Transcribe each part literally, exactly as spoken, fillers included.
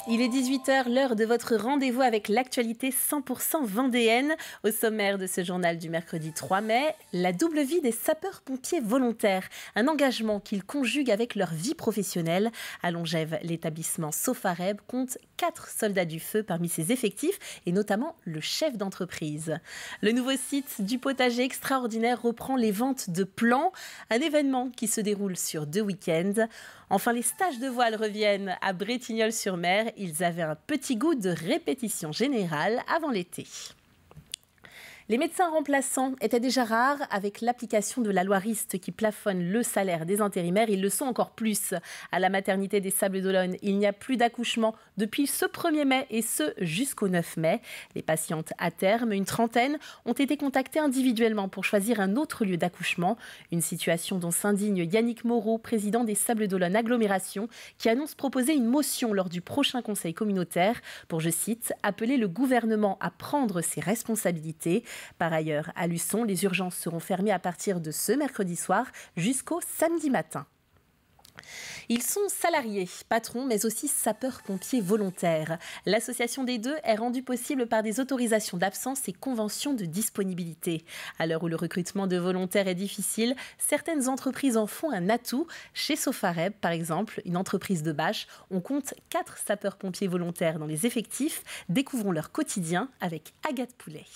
Il est dix-huit heures, l'heure de votre rendez-vous avec l'actualité cent pour cent vendéenne. Au sommaire de ce journal du mercredi trois mai, la double vie des sapeurs-pompiers volontaires. Un engagement qu'ils conjuguent avec leur vie professionnelle. À Longève, l'établissement Sofareb compte quatre soldats du feu parmi ses effectifs et notamment le chef d'entreprise. Le nouveau site du potager extraordinaire reprend les ventes de plants. Un événement qui se déroule sur deux week-ends. Enfin, les stages de voile reviennent à Bretignolles-sur-Mer. Ils avaient un petit goût de répétition générale avant l'été. Les médecins remplaçants étaient déjà rares. Avec l'application de la loi Rist qui plafonne le salaire des intérimaires, ils le sont encore plus. À la maternité des Sables-d'Olonne, il n'y a plus d'accouchement depuis ce premier mai et ce jusqu'au neuf mai. Les patientes à terme, une trentaine, ont été contactées individuellement pour choisir un autre lieu d'accouchement. Une situation dont s'indigne Yannick Moreau, président des Sables-d'Olonne Agglomération, qui annonce proposer une motion lors du prochain conseil communautaire pour, je cite, appeler le gouvernement à prendre ses responsabilités. Par ailleurs, à Luçon, les urgences seront fermées à partir de ce mercredi soir jusqu'au samedi matin. Ils sont salariés, patrons, mais aussi sapeurs-pompiers volontaires. L'association des deux est rendue possible par des autorisations d'absence et conventions de disponibilité. À l'heure où le recrutement de volontaires est difficile, certaines entreprises en font un atout. Chez Sofareb, par exemple, une entreprise de bâche, on compte quatre sapeurs-pompiers volontaires dans les effectifs. Découvrons leur quotidien avec Agathe Poulet.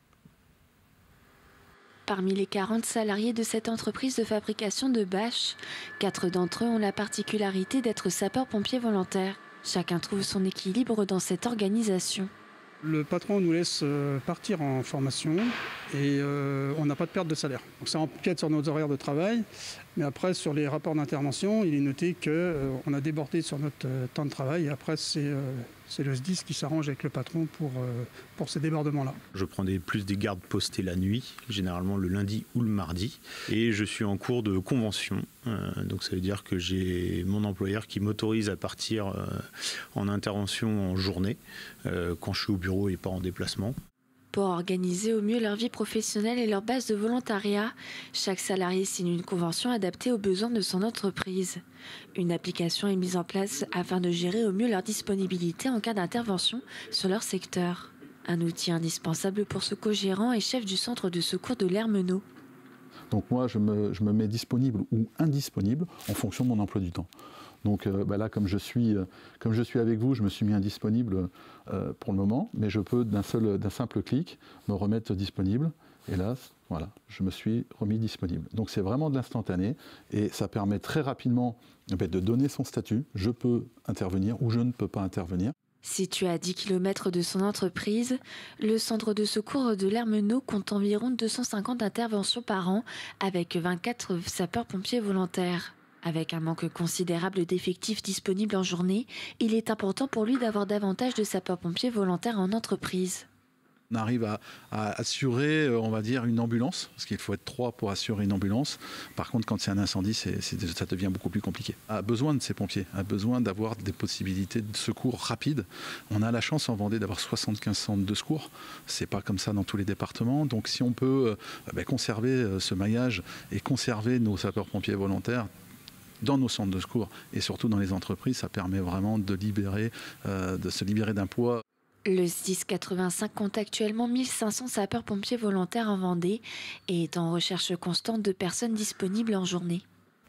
Parmi les quarante salariés de cette entreprise de fabrication de bâches, quatre d'entre eux ont la particularité d'être sapeurs-pompiers volontaires. Chacun trouve son équilibre dans cette organisation. Le patron nous laisse partir en formation et euh, on n'a pas de perte de salaire. Donc ça empiète sur nos horaires de travail, mais après sur les rapports d'intervention, il est noté qu'on euh, a débordé sur notre euh, temps de travail et après c'est euh, c'est le S D I S qui s'arrange avec le patron pour, euh, pour ces débordements-là. Je prends des, plus des gardes postés la nuit, généralement le lundi ou le mardi, et je suis en cours de convention. Euh, donc ça veut dire que j'ai mon employeur qui m'autorise à partir euh, en intervention en journée, euh, quand je suis au bureau et pas en déplacement. Pour organiser au mieux leur vie professionnelle et leur base de volontariat, chaque salarié signe une convention adaptée aux besoins de son entreprise. Une application est mise en place afin de gérer au mieux leur disponibilité en cas d'intervention sur leur secteur. Un outil indispensable pour ce co-gérant et chef du centre de secours de l'Hermenot. Donc moi, je me, je me mets disponible ou indisponible en fonction de mon emploi du temps. Donc euh, bah là, comme je, suis, euh, comme je suis avec vous, je me suis mis indisponible euh, pour le moment, mais je peux d'un seul, d'un simple clic me remettre disponible. Et là, voilà, je me suis remis disponible. Donc c'est vraiment de l'instantané et ça permet très rapidement en fait, de donner son statut. Je peux intervenir ou je ne peux pas intervenir. Situé à dix kilomètres de son entreprise, le centre de secours de l'Hermenot compte environ deux cent cinquante interventions par an avec vingt-quatre sapeurs-pompiers volontaires. Avec un manque considérable d'effectifs disponibles en journée, il est important pour lui d'avoir davantage de sapeurs-pompiers volontaires en entreprise. On arrive à, à assurer, on va dire, une ambulance, parce qu'il faut être trois pour assurer une ambulance. Par contre, quand c'est un incendie, c'est, c'est, ça devient beaucoup plus compliqué. A besoin de ces pompiers, a besoin d'avoir des possibilités de secours rapides. On a la chance en Vendée d'avoir soixante-quinze centres de secours. C'est pas comme ça dans tous les départements. Donc si on peut euh, ben, conserver ce maillage et conserver nos sapeurs-pompiers volontaires dans nos centres de secours et surtout dans les entreprises, ça permet vraiment de, libérer, euh, de se libérer d'un poids. Le S D I S quatre-vingt-cinq compte actuellement mille cinq cents sapeurs-pompiers volontaires en Vendée et est en recherche constante de personnes disponibles en journée.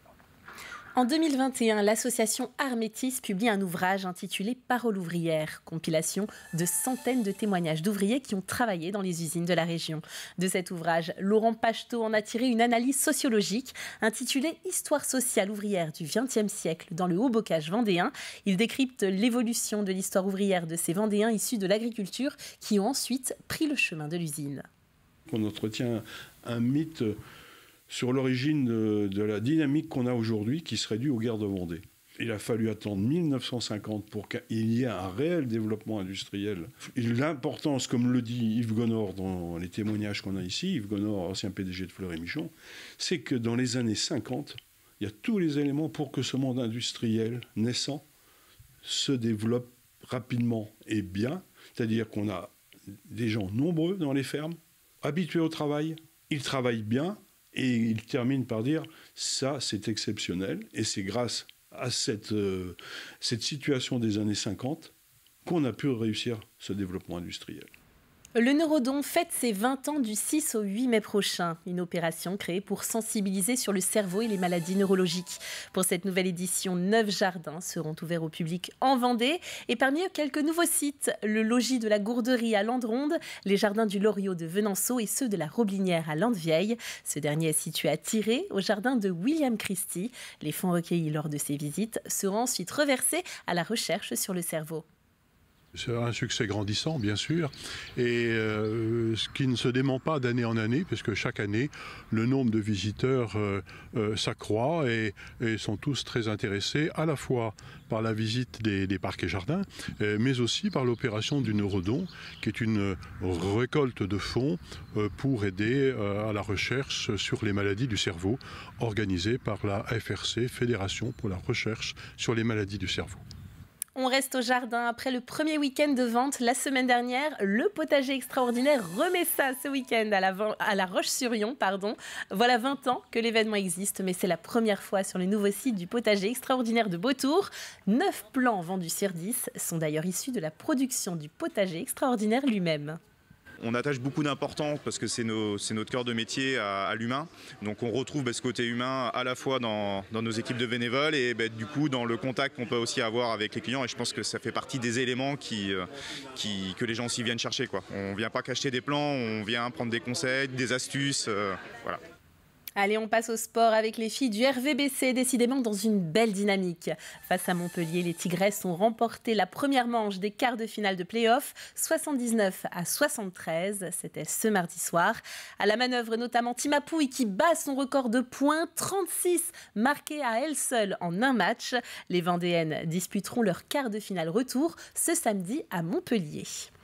En deux mille vingt et un, l'association Armétis publie un ouvrage intitulé Parole ouvrière, compilation de centaines de témoignages d'ouvriers qui ont travaillé dans les usines de la région. De cet ouvrage, Laurent Pachetot en a tiré une analyse sociologique intitulée Histoire sociale ouvrière du vingtième siècle dans le Haut-Bocage vendéen. Il décrypte l'évolution de l'histoire ouvrière de ces Vendéens issus de l'agriculture qui ont ensuite pris le chemin de l'usine. On entretient un mythe sur l'origine de, de la dynamique qu'on a aujourd'hui, qui serait due aux guerres de Vendée. Il a fallu attendre mille neuf cent cinquante pour qu'il y ait un réel développement industriel. Et l'importance, comme le dit Yves Gonor dans les témoignages qu'on a ici, Yves Gonor, ancien P D G de Fleury-Michon, c'est que dans les années cinquante, il y a tous les éléments pour que ce monde industriel naissant se développe rapidement et bien. C'est-à-dire qu'on a des gens nombreux dans les fermes, habitués au travail, ils travaillent bien, et il termine par dire « ça, c'est exceptionnel ». Et c'est grâce à cette, euh, cette situation des années cinquante qu'on a pu réussir ce développement industriel. Le Neurodon fête ses vingt ans du six au huit mai prochain. Une opération créée pour sensibiliser sur le cerveau et les maladies neurologiques. Pour cette nouvelle édition, neuf jardins seront ouverts au public en Vendée. Et parmi eux, quelques nouveaux sites. Le logis de la Gourderie à Landronde, les jardins du Loriot de Venanceau et ceux de la Roblinière à Landevieille. Ce dernier est situé à Tiré, au jardin de William Christie. Les fonds recueillis lors de ces visites seront ensuite reversés à la recherche sur le cerveau. C'est un succès grandissant, bien sûr, et euh, ce qui ne se dément pas d'année en année, puisque chaque année, le nombre de visiteurs euh, euh, s'accroît et, et sont tous très intéressés à la fois par la visite des, des parcs et jardins, euh, mais aussi par l'opération du Neurodon, qui est une récolte de fonds euh, pour aider euh, à la recherche sur les maladies du cerveau, organisée par la F R C, Fédération pour la recherche sur les maladies du cerveau. On reste au jardin. Après le premier week-end de vente la semaine dernière, le potager extraordinaire remet ça ce week-end à la, à la Roche-sur-Yon. Pardon. Voilà vingt ans que l'événement existe, mais c'est la première fois sur le nouveau site du potager extraordinaire de Beautour. Neuf plants vendus sur dix sont d'ailleurs issus de la production du potager extraordinaire lui-même. On attache beaucoup d'importance parce que c'est nos, c'est notre cœur de métier à, à l'humain. Donc on retrouve bah, ce côté humain à la fois dans, dans nos équipes de bénévoles et bah, du coup dans le contact qu'on peut aussi avoir avec les clients. Et je pense que ça fait partie des éléments qui, qui, que les gens aussi viennent chercher, quoi. On ne vient pas qu'acheter des plans, on vient prendre des conseils, des astuces. Euh, voilà. Allez, on passe au sport avec les filles du R V B C, décidément dans une belle dynamique. Face à Montpellier, les Tigresses ont remporté la première manche des quarts de finale de play-off, soixante-dix-neuf à soixante-treize. C'était ce mardi soir. À la manœuvre, notamment Tima Pouille qui bat son record de points, trente-six marqués à elle seule en un match. Les Vendéennes disputeront leur quart de finale retour ce samedi à Montpellier.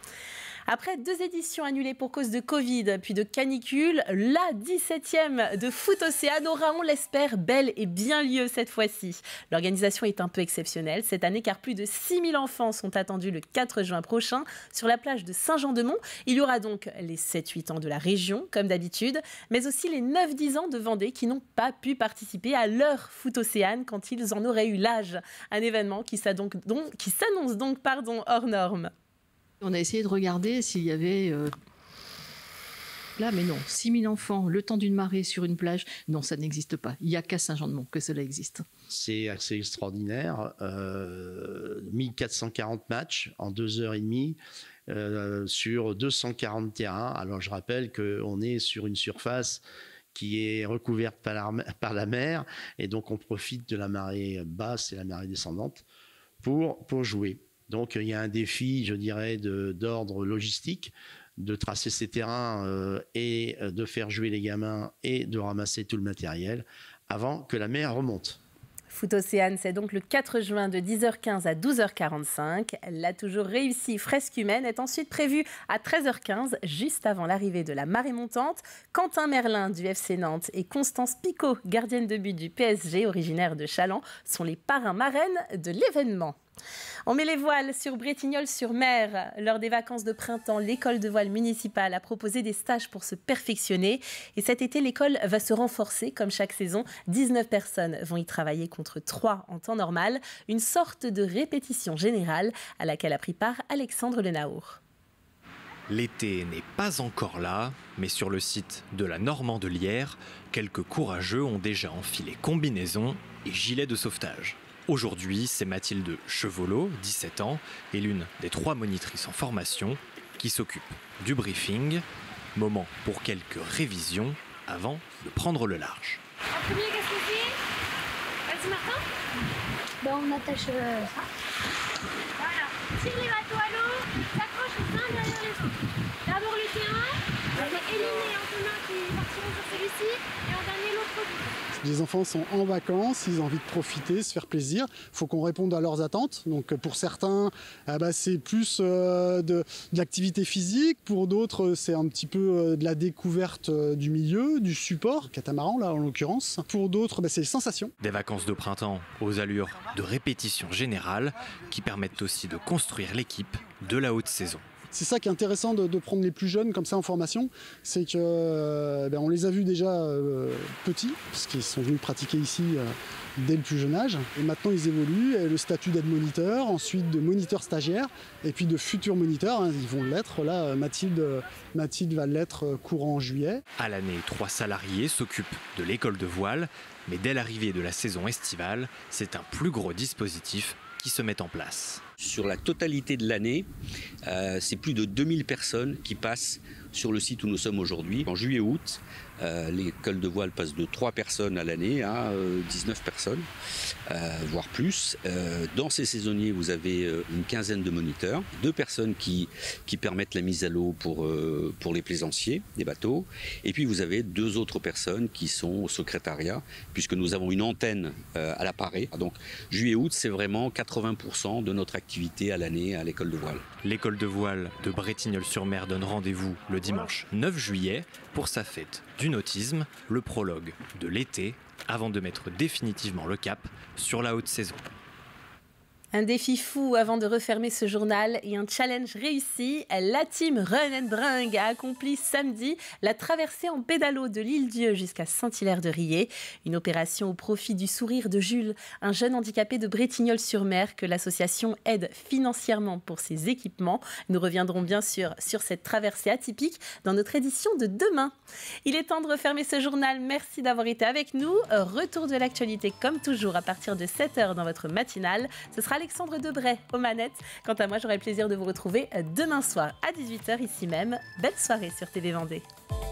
Après deux éditions annulées pour cause de Covid, puis de canicule, la dix-septième de Foot Océane aura, on l'espère, bel et bien lieu cette fois-ci. L'organisation est un peu exceptionnelle cette année car plus de six mille enfants sont attendus le quatre juin prochain sur la plage de Saint-Jean-de-Mont. Il y aura donc les sept huit ans de la région, comme d'habitude, mais aussi les neuf dix ans de Vendée qui n'ont pas pu participer à leur Foot Océane quand ils en auraient eu l'âge. Un événement qui s'annonce donc, qui s'annonce donc pardon, hors norme. On a essayé de regarder s'il y avait... Euh... Là, mais non, six mille enfants, le temps d'une marée sur une plage, non, ça n'existe pas. Il n'y a qu'à Saint-Jean-de-Mont que cela existe. C'est assez extraordinaire. Euh, mille quatre cent quarante matchs en deux heures et demie euh, sur deux cent quarante terrains. Alors, je rappelle qu'on est sur une surface qui est recouverte par la, par la mer, et donc on profite de la marée basse et la marée descendante pour, pour jouer. Donc il y a un défi, je dirais, de, d'ordre logistique, de tracer ces terrains euh, et de faire jouer les gamins et de ramasser tout le matériel avant que la mer remonte. Foot Océane, c'est donc le quatre juin de dix heures quinze à douze heures quarante-cinq. La toujours réussie fresque humaine est ensuite prévue à treize heures quinze, juste avant l'arrivée de la marée montante. Quentin Merlin du F C Nantes et Constance Picot, gardienne de but du P S G, originaire de Challans, sont les parrains marraines de l'événement. On met les voiles sur Bretignolles-sur-Mer. Lors des vacances de printemps, l'école de voile municipale a proposé des stages pour se perfectionner. Et cet été, l'école va se renforcer comme chaque saison. dix-neuf personnes vont y travailler contre trois en temps normal. Une sorte de répétition générale à laquelle a pris part Alexandre Lenaour. L'été n'est pas encore là, mais sur le site de la Normand de Lierre, quelques courageux ont déjà enfilé combinaisons et gilets de sauvetage. Aujourd'hui, c'est Mathilde Chevolot, dix-sept ans, et l'une des trois monitrices en formation qui s'occupe du briefing. Moment pour quelques révisions avant de prendre le large. En premier, qu'est-ce qu'on fait? Vas-y, Martin. Ben, on attache euh, ça. Voilà. Tire les bateaux à l'eau, s'accroche les uns derrière les autres. D'abord le terrain, on va éliminer un commun qui partiront sur celui-ci, et en dernier l'autre bout. Les enfants sont en vacances, ils ont envie de profiter, se faire plaisir. Il faut qu'on réponde à leurs attentes. Donc pour certains, eh ben, c'est plus euh, de, de l'activité physique. Pour d'autres, c'est un petit peu euh, de la découverte euh, du milieu, du support, catamaran là en l'occurrence. Pour d'autres, ben, c'est les sensations. Des vacances de printemps aux allures de répétition générale qui permettent aussi de construire l'équipe de la haute saison. C'est ça qui est intéressant de, de prendre les plus jeunes comme ça en formation, c'est que euh, ben, on les a vus déjà euh, petits, parce qu'ils sont venus pratiquer ici euh, dès le plus jeune âge. Et maintenant ils évoluent, et le statut d'aide moniteur, ensuite de moniteur stagiaire, et puis de futur moniteur, hein, ils vont l'être. Là, Mathilde, Mathilde va l'être courant en juillet. À l'année, trois salariés s'occupent de l'école de voile, mais dès l'arrivée de la saison estivale, c'est un plus gros dispositif qui se met en place. Sur la totalité de l'année, euh, c'est plus de deux mille personnes qui passent sur le site où nous sommes aujourd'hui. En juillet-août, euh, l'école de voile passe de trois personnes à l'année à euh, dix-neuf personnes, euh, voire plus. Euh, dans ces saisonniers, vous avez euh, une quinzaine de moniteurs, deux personnes qui, qui permettent la mise à l'eau pour, euh, pour les plaisanciers des bateaux. Et puis vous avez deux autres personnes qui sont au secrétariat, puisque nous avons une antenne euh, à l'appareil. Donc juillet-août, c'est vraiment quatre-vingts pour cent de notre activité à l'année à l'école de voile. L'école de voile de Bretignolles-sur-Mer donne rendez-vous le dimanche neuf juillet pour sa fête du nautisme, le prologue de l'été, avant de mettre définitivement le cap sur la haute saison. Un défi fou avant de refermer ce journal et un challenge réussi. La team Run and Bring a accompli samedi la traversée en pédalo de l'Île-Dieu jusqu'à Saint-Hilaire-de-Riez. Une opération au profit du sourire de Jules, un jeune handicapé de Bretignolles-sur-Mer que l'association aide financièrement pour ses équipements. Nous reviendrons bien sûr sur cette traversée atypique dans notre édition de demain. Il est temps de refermer ce journal. Merci d'avoir été avec nous. Retour de l'actualité comme toujours à partir de sept heures dans votre matinale. Ce sera Alexandre Debray aux manettes. Quant à moi, j'aurai le plaisir de vous retrouver demain soir à dix-huit heures ici même. Belle soirée sur T V Vendée.